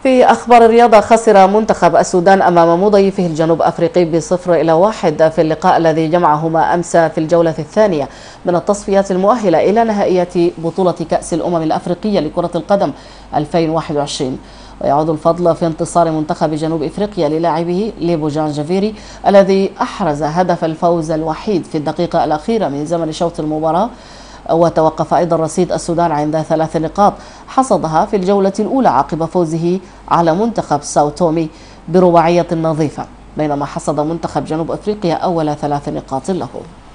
في أخبار الرياضة، خسر منتخب السودان أمام مضيفه الجنوب أفريقي ب0-1 في اللقاء الذي جمعهما أمس في الجولة الثانية من التصفيات المؤهلة إلى نهائيات بطولة كأس الأمم الأفريقية لكرة القدم 2021. ويعود الفضل في انتصار منتخب جنوب إفريقيا للاعبه ليبو جان جافيري الذي أحرز هدف الفوز الوحيد في الدقيقة الأخيرة من زمن شوط المباراة. وتوقف أيضا رصيد السودان عند 3 نقاط حصدها في الجولة الأولى عقب فوزه على منتخب ساو تومي برباعية نظيفة، بينما حصد منتخب جنوب أفريقيا أول 3 نقاط له.